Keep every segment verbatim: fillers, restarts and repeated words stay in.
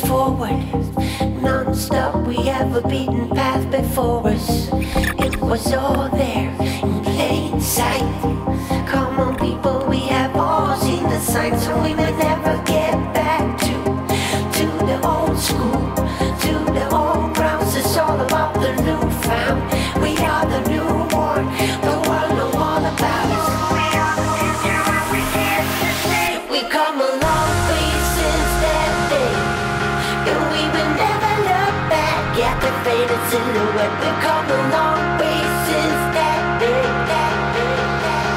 forward, non-stop. We have a beaten path before us. It was all there in plain sight. Come on people, we have all seen the signs, so we may never get back to to the old school, to the old grounds. It's all about the new found. We are the newborn, the world know all about us. We are the future and we here to stay. We come a long way since that day, and we will never look back at the faded silhouette. We've come a long way since that day, that day, that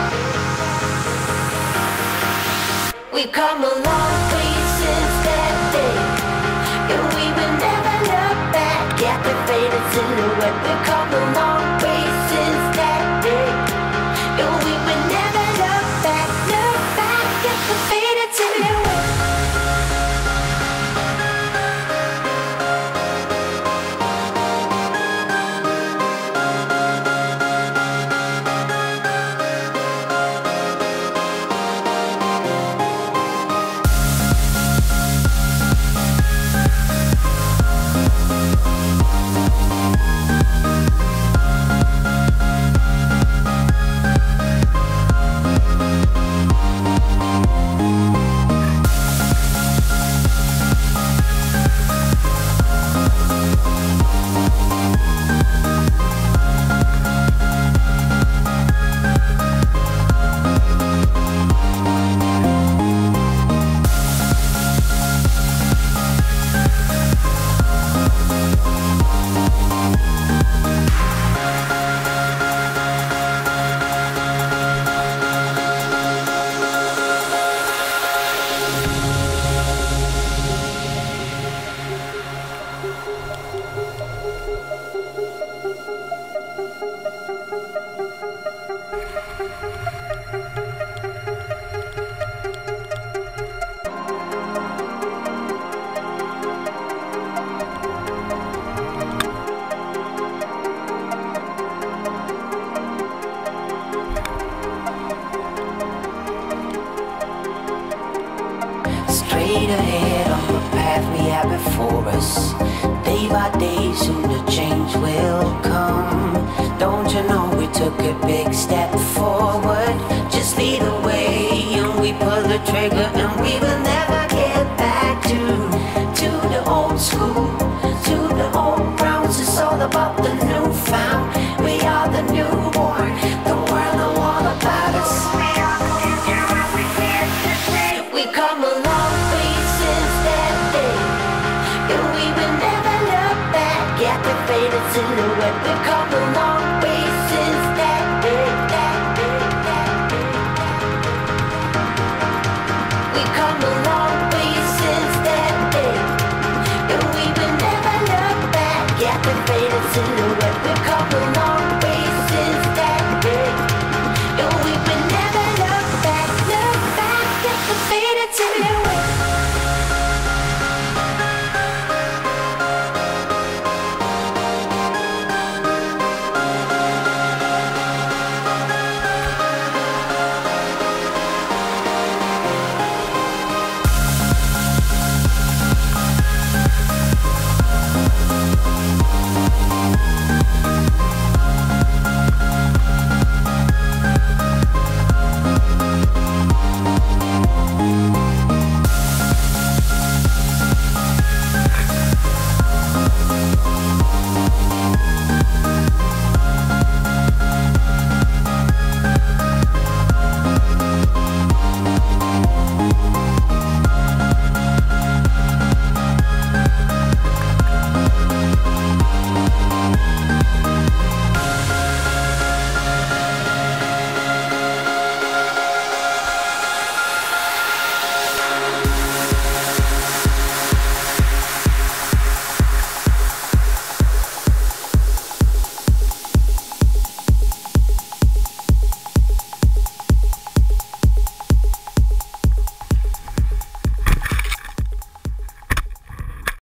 day. We've come a long way since that day, and we will never look back at the faded silhouette. We've come a long way since that day, and we will never look back, look back at the faded silhouette. Straight ahead on the path we have before us. Day by day, soon the change will come. Don't you know we took a big step forward? Just lead the way and we pull the trigger, and we will never get back to to the old school, to the old grounds. It's all about the new found. We are the newborn, the world know all about us. We are the future and we here to stay. We come a long way since that day, and we will never look back at the faded silhouette. We've come a long